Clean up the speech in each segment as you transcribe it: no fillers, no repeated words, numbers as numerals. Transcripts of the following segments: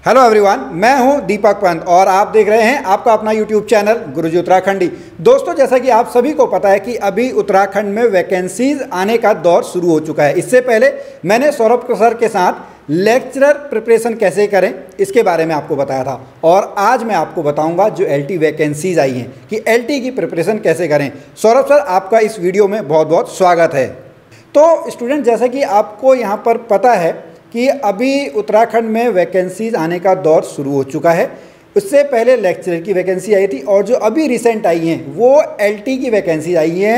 Hello everyone, मैं हूं दीपक पंत और आप देख रहे हैं आपका अपना यूट्यूब चैनल गुरुजी उत्तराखंडी। दोस्तों, जैसा कि आप सभी को पता है कि अभी उत्तराखंड में वैकेंसीज आने का दौर शुरू हो चुका है। इससे पहले मैंने सौरभ सर के साथ लेक्चरर प्रिपरेशन कैसे करें इसके बारे में आपको बताया था और आज मैं आपको बताऊंगा जो LT वैकेंसीज आई हैं कि LT की प्रिपरेशन कैसे करें। सौरभ सर, आपका इस वीडियो में बहुत बहुत स्वागत है। तो स्टूडेंट, जैसा कि आपको यहाँ पर पता है कि अभी उत्तराखंड में वैकेंसीज आने का दौर शुरू हो चुका है। उससे पहले लेक्चरर की वैकेंसी आई थी और जो अभी रिसेंट आई हैं वो LT की वैकेंसी आई हैं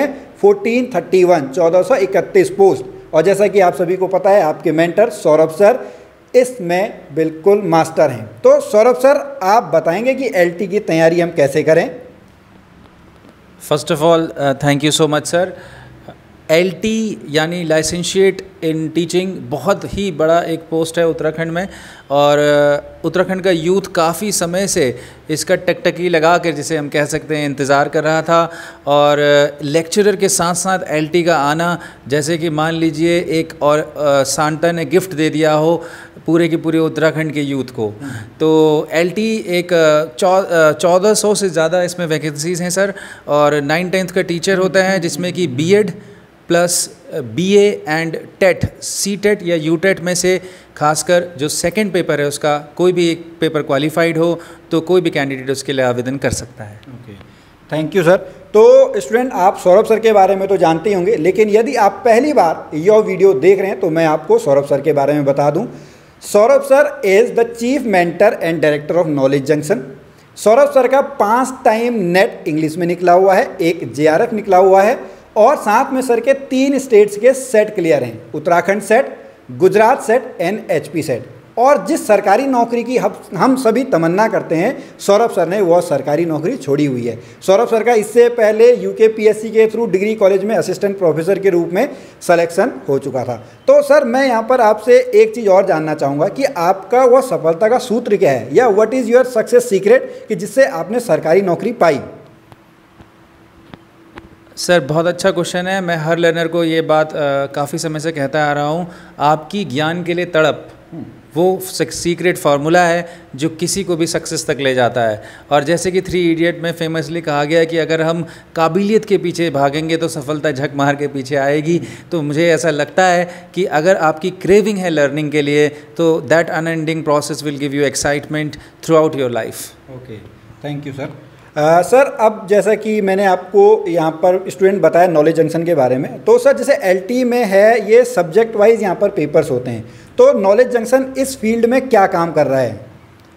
1431 पोस्ट। और जैसा कि आप सभी को पता है, आपके मेंटर सौरभ सर इसमें बिल्कुल मास्टर हैं। तो सौरभ सर, आप बताएंगे कि LT की तैयारी हम कैसे करें? First of all thank you so much sir. LT यानी लाइसेंशिएट इन टीचिंग बहुत ही बड़ा एक पोस्ट है उत्तराखंड में और उत्तराखंड का यूथ काफ़ी समय से इसका टकटकी लगा कर, जिसे हम कह सकते हैं, इंतज़ार कर रहा था। और लेक्चरर के साथ साथ LT का आना, जैसे कि मान लीजिए एक और सांता ने गिफ्ट दे दिया हो पूरे के पूरे उत्तराखंड के यूथ को। तो LT एक 1400 से ज़्यादा इसमें वैकेंसीज़ हैं सर। और 9th का टीचर होता है जिसमें कि B.Ed plus BA and TET, C.TET या U.TET में से खासकर जो सेकंड पेपर है उसका कोई भी एक पेपर क्वालिफाइड हो तो कोई भी कैंडिडेट उसके लिए आवेदन कर सकता है। Okay, thank you sir. तो स्टूडेंट, आप सौरभ सर के बारे में तो जानते ही होंगे, लेकिन यदि आप पहली बार यह वीडियो देख रहे हैं तो मैं आपको सौरभ सर के बारे में बता दूं। Saurabh sir is the chief mentor and director of knowledge junction. Saurabh sir का 5 टाइम नेट इंग्लिश में निकला हुआ है, एक JRF निकला हुआ है और साथ में सर के 3 स्टेट्स के सेट क्लियर हैं, Uttarakhand SET, Gujarat SET and HP SET. और जिस सरकारी नौकरी की हम सभी तमन्ना करते हैं, सौरभ सर ने वह सरकारी नौकरी छोड़ी हुई है। सौरभ सर का इससे पहले UKPSC के थ्रू डिग्री कॉलेज में असिस्टेंट प्रोफेसर के रूप में सिलेक्शन हो चुका था। तो सर, मैं यहाँ पर आपसे एक चीज़ और जानना चाहूँगा कि आपका वह सफलता का सूत्र क्या है, या what is your success secret कि जिससे आपने सरकारी नौकरी पाई? सर, बहुत अच्छा क्वेश्चन है। मैं हर लर्नर को ये बात काफ़ी समय से कहता आ रहा हूँ, आपकी ज्ञान के लिए तड़प वो सीक्रेट फार्मूला है जो किसी को भी सक्सेस तक ले जाता है। और जैसे कि 3 इडियट में फेमसली कहा गया है कि अगर हम काबिलियत के पीछे भागेंगे तो सफलता झक मार के पीछे आएगी। तो मुझे ऐसा लगता है कि अगर आपकी क्रेविंग है लर्निंग के लिए तो that unending process will give you excitement throughout your life. Okay, thank you sir. Sir, अब जैसा कि मैंने आपको यहाँ पर स्टूडेंट बताया नॉलेज जंक्शन के बारे में, तो सर जैसे LT में है ये सब्जेक्ट वाइज यहाँ पर पेपर्स होते हैं, तो नॉलेज जंक्शन इस फील्ड में क्या काम कर रहा है?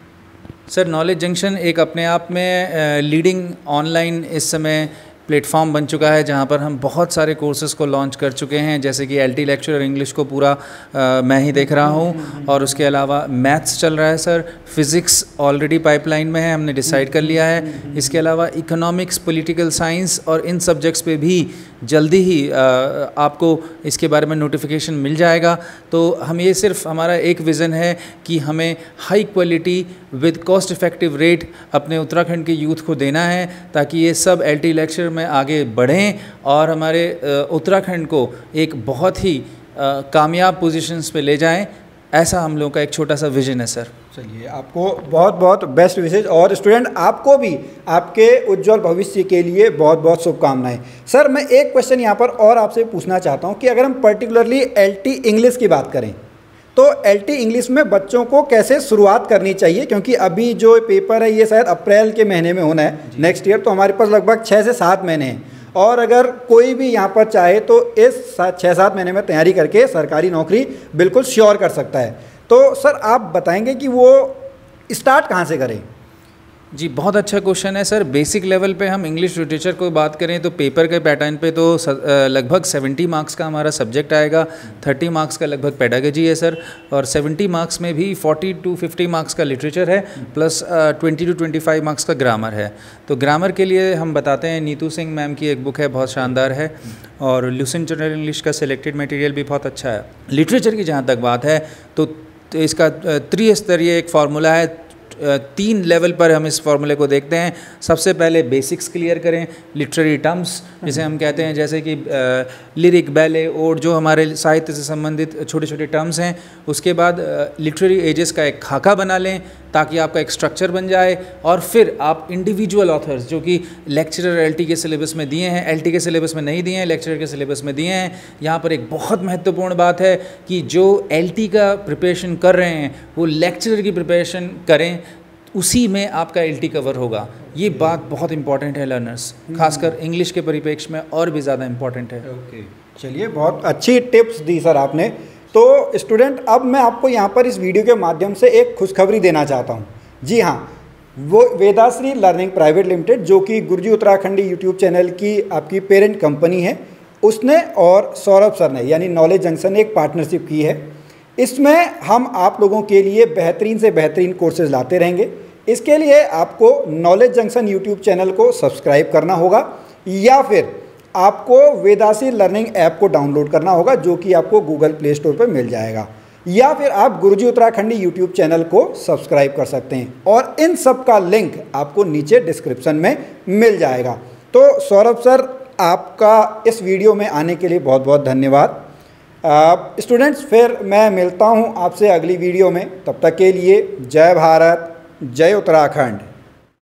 सर, नॉलेज जंक्शन एक अपने आप में लीडिंग ऑनलाइन इस समय प्लेटफॉर्म बन चुका है जहां पर हम बहुत सारे कोर्सेज़ को लॉन्च कर चुके हैं। जैसे कि LT लेक्चरर इंग्लिश को पूरा मैं ही देख रहा हूं और उसके अलावा मैथ्स चल रहा है सर, फिज़िक्स ऑलरेडी पाइपलाइन में है, हमने डिसाइड कर लिया है। इसके अलावा इकोनॉमिक्स, पॉलिटिकल साइंस और इन सब्जेक्ट्स पे भी जल्दी ही आपको इसके बारे में नोटिफिकेशन मिल जाएगा। तो हम ये सिर्फ हमारा एक विज़न है कि हमें high quality with cost effective rate अपने उत्तराखंड के यूथ को देना है ताकि ये सब LT लेक्चर में आगे बढ़ें और हमारे उत्तराखंड को एक बहुत ही कामयाब पोजीशंस पे ले जाएं। ऐसा हम लोगों का एक छोटा सा विजन है सर। चलिए, आपको बहुत बहुत बेस्ट विशेष और स्टूडेंट आपको भी आपके उज्जवल भविष्य के लिए बहुत बहुत शुभकामनाएं। सर, मैं एक क्वेश्चन यहाँ पर और आपसे पूछना चाहता हूँ कि अगर हम पर्टिकुलरली LT इंग्लिश की बात करें तो LT इंग्लिश में बच्चों को कैसे शुरुआत करनी चाहिए, क्योंकि अभी जो पेपर है ये शायद अप्रैल के महीने में होना है नेक्स्ट ईयर, तो हमारे पास लगभग 6 से 7 महीने हैं और अगर कोई भी यहाँ पर चाहे तो इस 6-7 महीने में तैयारी करके सरकारी नौकरी बिल्कुल श्योर कर सकता है। तो सर, आप बताएंगे कि वो स्टार्ट कहाँ से करें? जी, बहुत अच्छा क्वेश्चन है सर। बेसिक लेवल पे हम इंग्लिश लिटरेचर को बात करें तो पेपर के पैटर्न पे तो लगभग 70 मार्क्स का हमारा सब्जेक्ट आएगा, 30 मार्क्स का लगभग पेडागोजी है सर, और 70 मार्क्स में भी 40 to 50 मार्क्स का लिटरेचर है प्लस 20 to 25 मार्क्स का ग्रामर है। तो ग्रामर के लिए हम बताते हैं, नीतू सिंह मैम की एक बुक है, बहुत शानदार है, और लुसेंट जनरल इंग्लिश का सिलेक्टेड मटेरियल भी बहुत अच्छा है। लिटरेचर की जहाँ तक बात है तो इसका त्रिस्तरीय एक फार्मूला है, 3 लेवल पर हम इस फॉर्मूले को देखते हैं। सबसे पहले बेसिक्स क्लियर करें, लिटरेरी टर्म्स जिसे हम कहते हैं, जैसे कि लिरिक, बैले, ओड, जो हमारे साहित्य से संबंधित छोटे छोटे टर्म्स हैं। उसके बाद लिटरेरी एजेस का एक खाका बना लें ताकि आपका एक स्ट्रक्चर बन जाए, और फिर आप इंडिविजुअल ऑथर्स जो कि लेक्चरर एलटी के सिलेबस में दिए हैं, एलटी के सिलेबस में नहीं दिए हैं, लेक्चरर के सिलेबस में दिए हैं। यहाँ पर एक बहुत महत्वपूर्ण बात है कि जो एलटी का प्रिपरेशन कर रहे हैं वो लेक्चरर की प्रिपरेशन करें, उसी में आपका एलटी कवर होगा। ये बात बहुत इंपॉर्टेंट है लर्नर्स, खासकर इंग्लिश के परिप्रेक्ष्य में और भी ज़्यादा इंपॉर्टेंट है। ओके, चलिए, बहुत अच्छी टिप्स दी सर आपने। तो स्टूडेंट, अब मैं आपको यहाँ पर इस वीडियो के माध्यम से एक खुशखबरी देना चाहता हूँ। जी हाँ, वो वेदाश्री लर्निंग प्राइवेट लिमिटेड, जो कि गुरुजी उत्तराखंडी यूट्यूब चैनल की आपकी पेरेंट कंपनी है, उसने और सौरभ सर ने यानी नॉलेज जंक्शन ने एक पार्टनरशिप की है। इसमें हम आप लोगों के लिए बेहतरीन से बेहतरीन कोर्सेज लाते रहेंगे। इसके लिए आपको नॉलेज जंक्शन यूट्यूब चैनल को सब्सक्राइब करना होगा, या फिर आपको वेदाश्री लर्निंग ऐप को डाउनलोड करना होगा, जो कि आपको गूगल प्ले स्टोर पर मिल जाएगा, या फिर आप गुरुजी उत्तराखंडी यूट्यूब चैनल को सब्सक्राइब कर सकते हैं, और इन सब का लिंक आपको नीचे डिस्क्रिप्शन में मिल जाएगा। तो सौरभ सर, आपका इस वीडियो में आने के लिए बहुत बहुत धन्यवाद। स्टूडेंट्स, फिर मैं मिलता हूं आपसे अगली वीडियो में। तब तक के लिए जय भारत, जय उत्तराखंड।